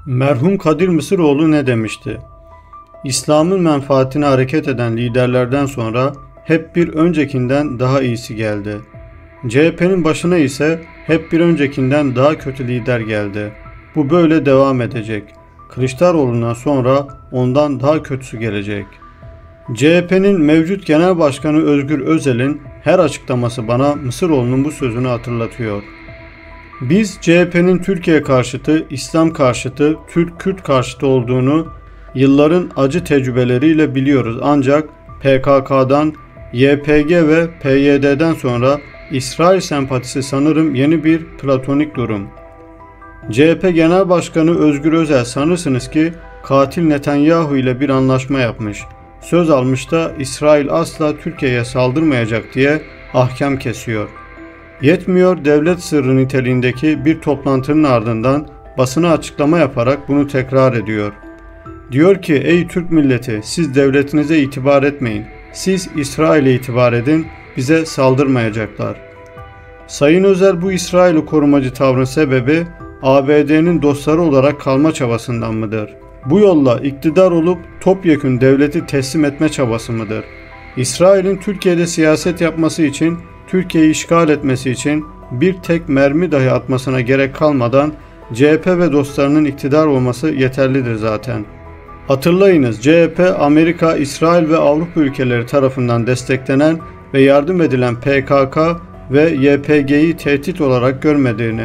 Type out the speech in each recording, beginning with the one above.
Merhum Kadir Mısıroğlu ne demişti? İslam'ın menfaatine hareket eden liderlerden sonra hep bir öncekinden daha iyisi geldi. CHP'nin başına ise hep bir öncekinden daha kötü lider geldi. Bu böyle devam edecek. Kılıçdaroğlu'ndan sonra ondan daha kötüsü gelecek. CHP'nin mevcut Genel Başkanı Özgür Özel'in her açıklaması bana Mısıroğlu'nun bu sözünü hatırlatıyor. Biz CHP'nin Türkiye karşıtı, İslam karşıtı, Türk-Kürt karşıtı olduğunu yılların acı tecrübeleriyle biliyoruz. Ancak PKK'dan, YPG ve PYD'den sonra İsrail sempatisi sanırım yeni bir platonik durum. CHP Genel Başkanı Özgür Özel sanırsınız ki katil Netanyahu ile bir anlaşma yapmış. Söz almış da İsrail asla Türkiye'ye saldırmayacak diye ahkam kesiyor. Yetmiyor, devlet sırrı niteliğindeki bir toplantının ardından basına açıklama yaparak bunu tekrar ediyor. Diyor ki ey Türk milleti, siz devletinize itibar etmeyin. Siz İsrail'e itibar edin, bize saldırmayacaklar. Sayın Özel bu İsrail'i korumacı tavrın sebebi ABD'nin dostları olarak kalma çabasından mıdır? Bu yolla iktidar olup topyekün devleti teslim etme çabası mıdır? İsrail'in Türkiye'de siyaset yapması için, Türkiye'yi işgal etmesi için bir tek mermi dahi atmasına gerek kalmadan CHP ve dostlarının iktidar olması yeterlidir zaten. Hatırlayınız, CHP, Amerika, İsrail ve Avrupa ülkeleri tarafından desteklenen ve yardım edilen PKK ve YPG'yi tehdit olarak görmediğini,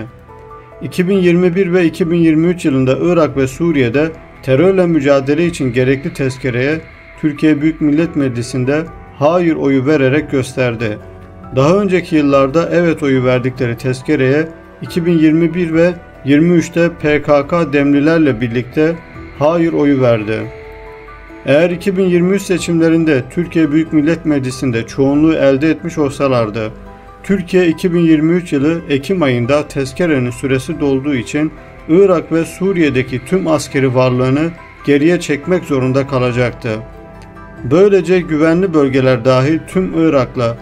2021 ve 2023 yılında Irak ve Suriye'de terörle mücadele için gerekli tezkereye Türkiye Büyük Millet Meclisi'nde hayır oyu vererek gösterdi. Daha önceki yıllarda evet oyu verdikleri tezkereye 2021 ve 23'te PKK demlilerle birlikte hayır oyu verdi. Eğer 2023 seçimlerinde Türkiye Büyük Millet Meclisi'nde çoğunluğu elde etmiş olsalardı, Türkiye 2023 yılı Ekim ayında tezkerenin süresi dolduğu için Irak ve Suriye'deki tüm askeri varlığını geriye çekmek zorunda kalacaktı. Böylece güvenli bölgeler dahil tüm Irak'la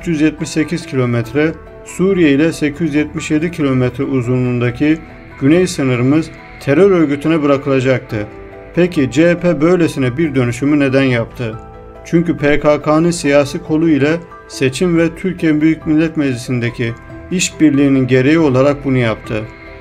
378 kilometre, Suriye ile 877 kilometre uzunluğundaki güney sınırımız terör örgütüne bırakılacaktı. Peki CHP böylesine bir dönüşümü neden yaptı? Çünkü PKK'nın siyasi kolu ile seçim ve Türkiye Büyük Millet Meclisi'ndeki işbirliğinin gereği olarak bunu yaptı.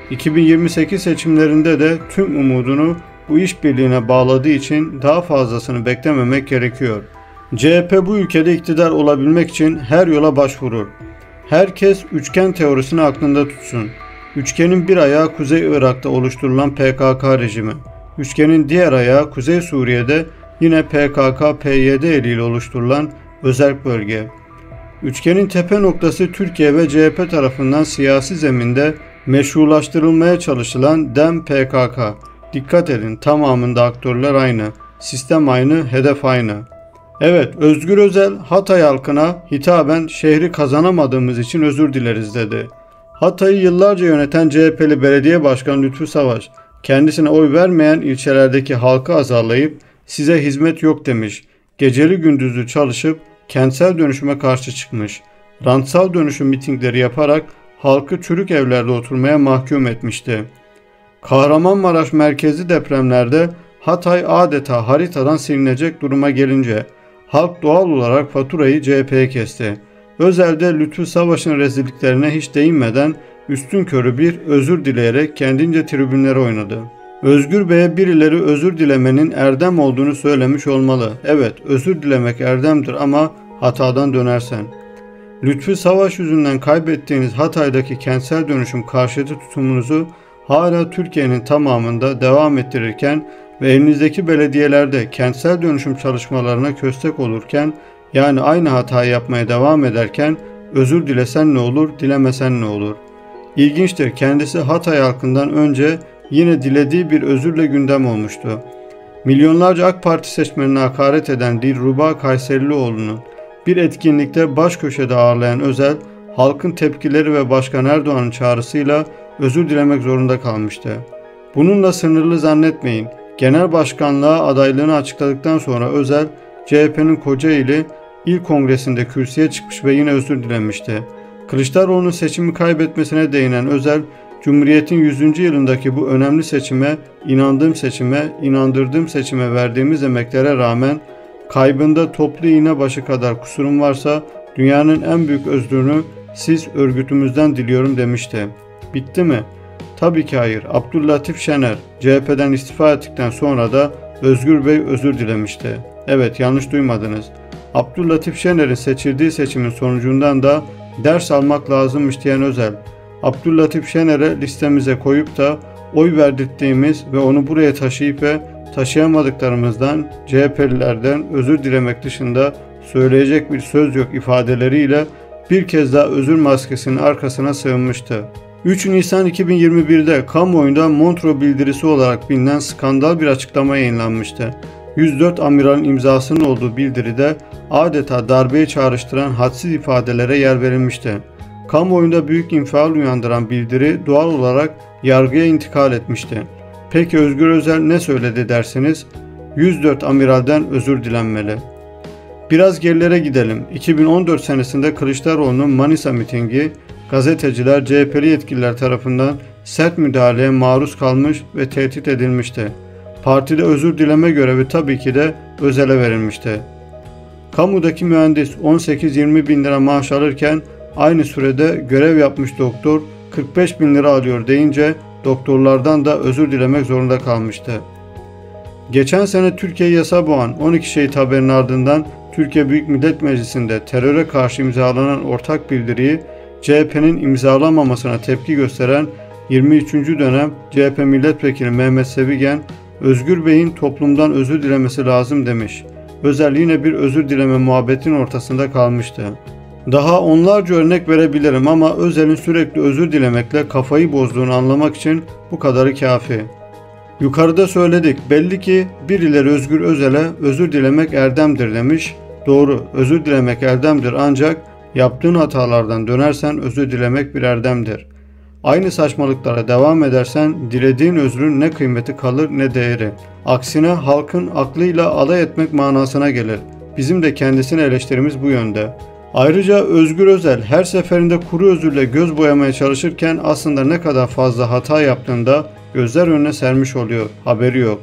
2028 seçimlerinde de tüm umudunu bu işbirliğine bağladığı için daha fazlasını beklememek gerekiyor. CHP bu ülkede iktidar olabilmek için her yola başvurur. Herkes üçgen teorisini aklında tutsun. Üçgenin bir ayağı Kuzey Irak'ta oluşturulan PKK rejimi. Üçgenin diğer ayağı Kuzey Suriye'de yine PKK-PYD eliyle oluşturulan özerk bölge. Üçgenin tepe noktası Türkiye ve CHP tarafından siyasi zeminde meşrulaştırılmaya çalışılan DEM PKK. Dikkat edin, tamamında aktörler aynı, sistem aynı, hedef aynı. Evet, Özgür Özel Hatay halkına hitaben şehri kazanamadığımız için özür dileriz dedi. Hatay'ı yıllarca yöneten CHP'li belediye başkanı Lütfü Savaş, kendisine oy vermeyen ilçelerdeki halkı azarlayıp size hizmet yok demiş, geceli gündüzlü çalışıp kentsel dönüşüme karşı çıkmış, rantsal dönüşüm mitingleri yaparak halkı çürük evlerde oturmaya mahkum etmişti. Kahramanmaraş merkezli depremlerde Hatay adeta haritadan silinecek duruma gelince halk doğal olarak faturayı CHP'ye kesti. Özel'de Lütfü Savaş'ın rezilliklerine hiç değinmeden üstünkörü bir özür dileyerek kendince tribünlere oynadı. Özgür Bey'e birileri özür dilemenin erdem olduğunu söylemiş olmalı. Evet, özür dilemek erdemdir ama hatadan dönersen. Lütfü Savaş yüzünden kaybettiğiniz Hatay'daki kentsel dönüşüm karşıtı tutumunuzu hala Türkiye'nin tamamında devam ettirirken ve elinizdeki belediyelerde kentsel dönüşüm çalışmalarına köstek olurken, yani aynı hatayı yapmaya devam ederken özür dilesen ne olur, dilemesen ne olur? İlginçtir, kendisi Hatay halkından önce yine dilediği bir özürle gündem olmuştu. Milyonlarca AK Parti seçmenine hakaret eden Dilruba Kayserilioğlu'nun bir etkinlikte baş köşede ağırlayan Özel, halkın tepkileri ve Başkan Erdoğan'ın çağrısıyla özür dilemek zorunda kalmıştı. Bununla sınırlı zannetmeyin. Genel başkanlığa adaylığını açıkladıktan sonra Özel, CHP'nin Kocaeli İl Kongresi'nde kürsüye çıkmış ve yine özür dilemişti. Kılıçdaroğlu'nun seçimi kaybetmesine değinen Özel, Cumhuriyet'in 100. yılındaki bu önemli seçime, inandırdığım seçime verdiğimiz emeklere rağmen kaybında toplu iğne başı kadar kusurum varsa dünyanın en büyük özrünü siz örgütümüzden diliyorum demişti. Bitti mi? Tabii ki hayır. Abdüllatif Şener CHP'den istifa ettikten sonra da Özgür Bey özür dilemişti. Evet, yanlış duymadınız. Abdüllatif Şener'in seçildiği seçimin sonucundan da ders almak lazımmış diyen Özel, Abdüllatif Şener'e listemize koyup da oy verdirttiğimiz ve onu buraya taşıyıp ve taşıyamadıklarımızdan CHP'lilerden özür dilemek dışında söyleyecek bir söz yok ifadeleriyle bir kez daha özür maskesinin arkasına sığınmıştı. 3 Nisan 2021'de kamuoyunda Montreux bildirisi olarak bilinen skandal bir açıklama yayınlanmıştı. 104 amiralin imzasının olduğu bildiride adeta darbeyi çağrıştıran hadsiz ifadelere yer verilmişti. Kamuoyunda büyük infial uyandıran bildiri doğal olarak yargıya intikal etmişti. Peki Özgür Özel ne söyledi dersiniz? 104 amiralden özür dilenmeli. Biraz gerilere gidelim. 2014 senesinde Kılıçdaroğlu'nun Manisa mitingi, gazeteciler, CHP'li yetkililer tarafından sert müdahaleye maruz kalmış ve tehdit edilmişti. Partide özür dileme görevi tabii ki de Özel'e verilmişti. Kamudaki mühendis 18-20 bin lira maaş alırken aynı sürede görev yapmış doktor 45 bin lira alıyor deyince doktorlardan da özür dilemek zorunda kalmıştı. Geçen sene Türkiye yasa boğan 12 şehit haberinin ardından Türkiye Büyük Millet Meclisi'nde teröre karşı imzalanan ortak bildiriyi CHP'nin imzalamamasına tepki gösteren 23. dönem CHP milletvekili Mehmet Sevigen, Özgür Bey'in toplumdan özür dilemesi lazım demiş. Özel yine bir özür dileme muhabbetin ortasında kalmıştı. Daha onlarca örnek verebilirim ama Özel'in sürekli özür dilemekle kafayı bozduğunu anlamak için bu kadarı kafi. Yukarıda söyledik, belli ki birileri Özgür Özel'e özür dilemek erdemdir demiş. Doğru, özür dilemek erdemdir ancak yaptığın hatalardan dönersen özür dilemek bir erdemdir. Aynı saçmalıklara devam edersen dilediğin özrün ne kıymeti kalır ne değeri. Aksine halkın aklıyla alay etmek manasına gelir. Bizim de kendisine eleştirimiz bu yönde. Ayrıca Özgür Özel her seferinde kuru özürle göz boyamaya çalışırken aslında ne kadar fazla hata yaptığında gözler önüne sermiş oluyor, haberi yok.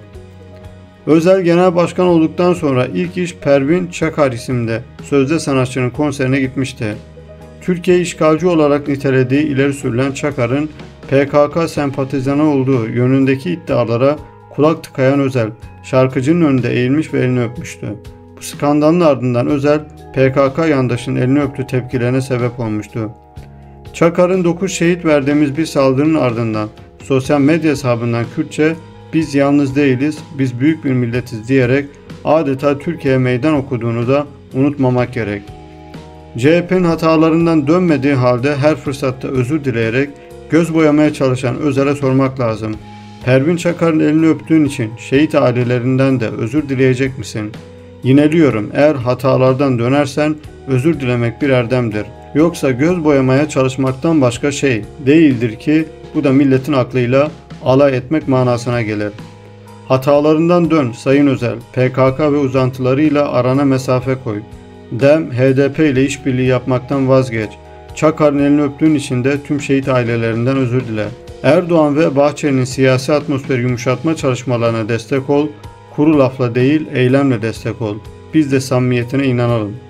Özel genel başkan olduktan sonra ilk iş Pervin Çakar isimli sözde sanatçının konserine gitmişti. Türkiye işgalci olarak nitelediği ileri sürülen Çakar'ın PKK sempatizanı olduğu yönündeki iddialara kulak tıkayan Özel, şarkıcının önünde eğilmiş ve elini öpmüştü. Bu skandalın ardından Özel, PKK yandaşının elini öptü tepkilerine sebep olmuştu. Çakar'ın 9 şehit verdiğimiz bir saldırının ardından sosyal medya hesabından Kürtçe "Biz yalnız değiliz, biz büyük bir milletiz" diyerek adeta Türkiye'ye meydan okuduğunu da unutmamak gerek. CHP'nin hatalarından dönmediği halde her fırsatta özür dileyerek göz boyamaya çalışan Özel'e sormak lazım. Pervin Çakar'ın elini öptüğün için şehit ailelerinden de özür dileyecek misin? Yineliyorum, eğer hatalardan dönersen özür dilemek bir erdemdir. Yoksa göz boyamaya çalışmaktan başka şey değildir ki bu da milletin aklıyla alay etmek manasına gelir. Hatalarından dön Sayın Özel, PKK ve uzantılarıyla arana mesafe koy. DEM, HDP ile işbirliği yapmaktan vazgeç. Çakar'ın elini öptüğün için de tüm şehit ailelerinden özür dile. Erdoğan ve Bahçeli'nin siyasi atmosferi yumuşatma çalışmalarına destek ol, kuru lafla değil eylemle destek ol. Biz de samimiyetine inanalım.